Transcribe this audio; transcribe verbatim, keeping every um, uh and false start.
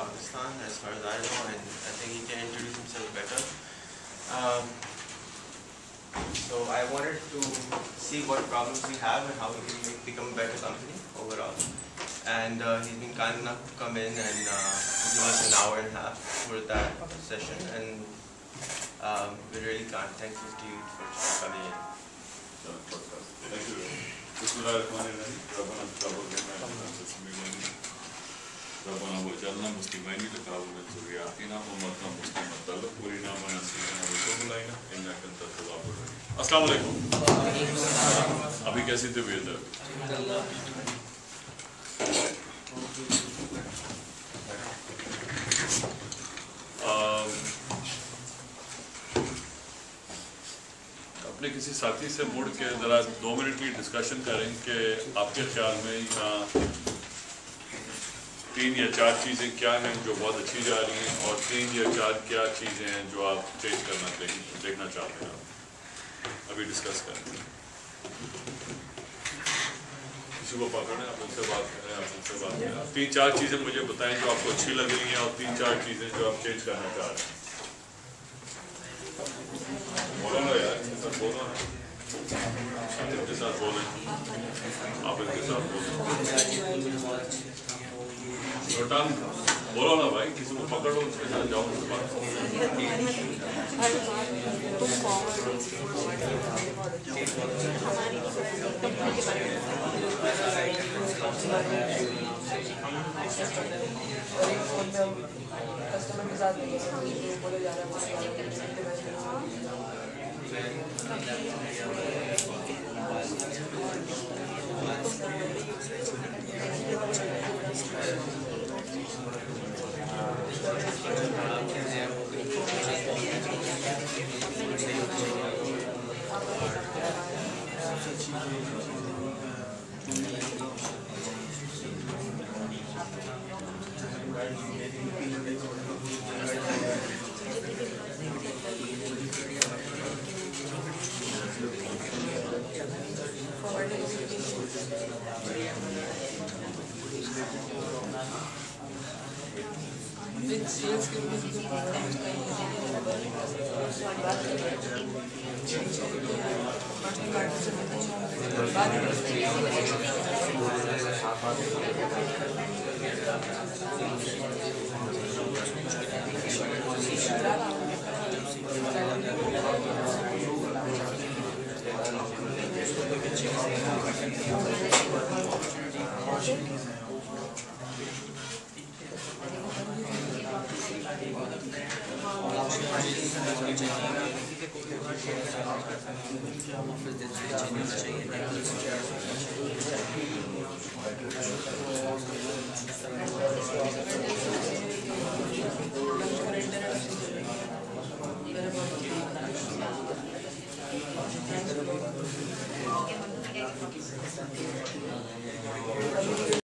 Pakistan, as far as I know, and I think he can introduce himself better. Um, so I wanted to see what problems we have and how we can make, become a better company overall. And uh, he's been kind enough to come in and uh, give us an hour and a half for that session. And um, we really can't thank you to you for coming in. Thank you. Bismillahirrahmanirrahim. Rabbana taqabbal ربنا وجعلنا مسلمين لك ومن ذرياتنا أمة مسلمة لك وارنا مناسكنا وتب علينا إنك أنت التواب الرحيم. अस्सलाम वालेकुम। अभी कैसी तबीयत है? अपने किसी साथी से मुड़ के ज़रा दो मिनट की डिस्कशन करें कि आपके ख्याल में यहाँ तीन या चार चीज़ें क्या हैं जो बहुत अच्छी जा रही हैं और तीन या चार क्या चीज़ें हैं जो आप चेंज करना चाहिए देखना चाहते हैं। आप अभी डिस्कस करें। किसी को पकड़ें, आप उनसे बात करें, आप उनसे बात करें। तीन चार चीज़ें मुझे बताएं जो आपको अच्छी लग रही हैं और तीन चार चीज़ें जो आप चेंज करना चाह रहे हैं। बोलो ना यार, इनके साथ बोलो ना, इनके साथ बोलें, आप इनके साथ बोलें। रोटान बोलो ना भाई, किसी को पकड़ो, उसके साथ जाओ, उसके बात कस्टमर के साथ बोले जा रहा